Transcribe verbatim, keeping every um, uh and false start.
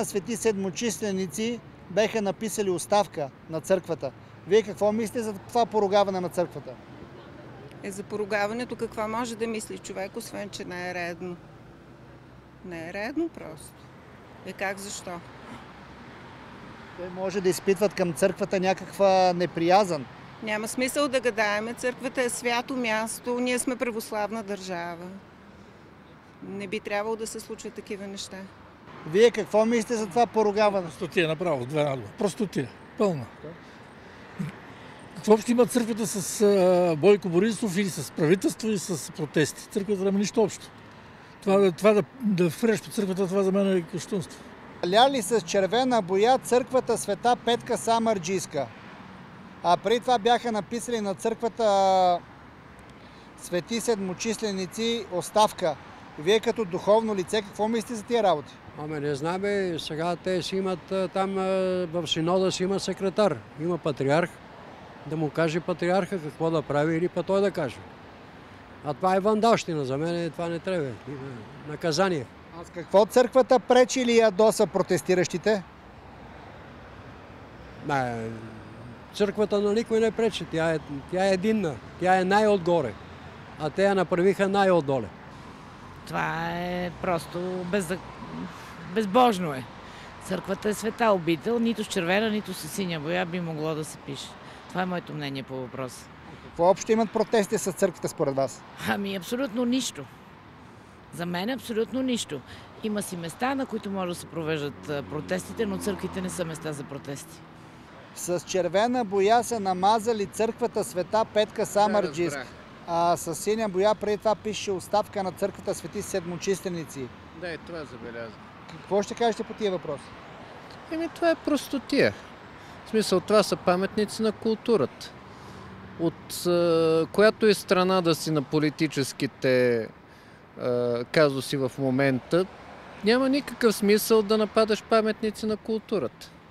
на свети седмочисленици беха написали оставка на църквата. Вие какво мислите за това поругаване на църквата? Е, за поругаването какво може да мисли човек, освен че не е редно? Не е редно просто. Е как, защо? Те може да изпитват към църквата някаква неприязън. Няма смисъл да гадаеме. Църквата е свято място. Ние сме православна държава. Не би трябвало да се случват такива неща. Вие какво мислите за това поругаване? Простотия направо, две надолу. Простотия. Пълна. Какво общо има църквата с а, Бойко Борисов или с правителство и с протести? Църквата няма нищо общо. Това, това да, да фреш по църквата, това за мен е кощунство. Ляли с червена боя църквата Света Петка Самарджийска. А преди това бяха написали на църквата свети седмочисленици оставка. Вие като духовно лице, какво мислите за тия работи? Ами не знаме, сега те си имат там в синода си има секретар, има патриарх, да му каже патриарха какво да прави или па той да каже. А това е вандалщина, за мен това не трябва. Наказание. А с какво църквата пречи или ядоса протестиращите? Не, църквата на никой не пречи, тя е, тя е единна, тя е най-отгоре, а те я направиха най-отдоле. Това е просто без... безбожно е. Църквата е света обител, нито с червена, нито с синя боя би могло да се пише. Това е моето мнение по въпроса. Какво общо имат протести с църквата според вас? Ами абсолютно нищо. За мен абсолютно нищо. Има си места, на които може да се провеждат протестите, но църквите не са места за протести. С червена боя са намазали църквата Света Петка Самарджийска. А с синя боя преди това пише оставка на църквата свети седмочисленици. Да, и това забелязвам. Какво ще кажете по тия въпроси? Еми, това е простотия. В смисъл, това са паметници на културата. От е, която и страна да си на политическите е, казуси в момента, няма никакъв смисъл да нападаш паметници на културата.